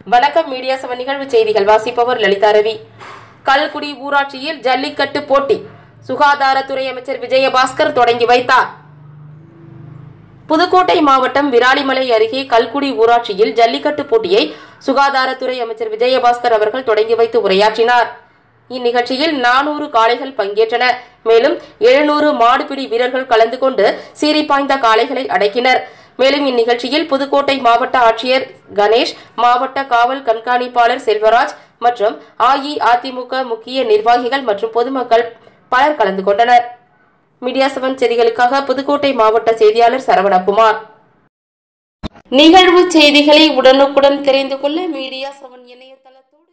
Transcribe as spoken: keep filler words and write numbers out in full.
வணக்கம் media seven நிகழ்வு செய்திகள் வாசிப்பவர் லலிதா ரவி. கல்குடி ஊராட்சியில் ஜல்லிக்கட்டு போட்டி சுகாதாரத்துறை அமைச்சர் விஜயபாஸ்கர் தொடங்கி வைத்தார். புதுக்கோட்டை மாவட்டம் விராலிமலை அருகே கல்குடி ஊராட்சியில் ஜல்லிக்கட்டு போட்டியை சுகாதாரத்துறை அமைச்சர் விஜயபாஸ்கர் அவர்கள் தொடங்கி வைத்து உரையாற்றினார். இந்நிகழ்ச்சியில் நானூறு காளைகள் பங்கேற்றன. மேலும் எழுநூறு மாடுபிடி வீரர்கள் கலந்து கொண்டு சீறிப்பாய்ந்த காளைகளை அடக்கினர். மேலும் இந்நிகழ்ச்சியில் புதுக்கோட்டை மாவட்ட ஆட்சியர் கணேஷ், மாவட்ட காவல் கண்காணிப்பாளர் செல்வராஜ் மற்றும் அஇஅதிமுக முக்கிய நிர்வாகிகள் மற்றும் பொதுமக்கள் பலர் கலந்து கொண்டனர். மீடியா செவன் செய்திகளுக்காக புதுக்கோட்டை மாவட்ட செய்தியாளர் சரவணகுமார். நிகழ்வு செய்திகளை உடனுக்குடன் தெரிந்து கொள்ள மீடியா செவன் இணையதளத்தோடு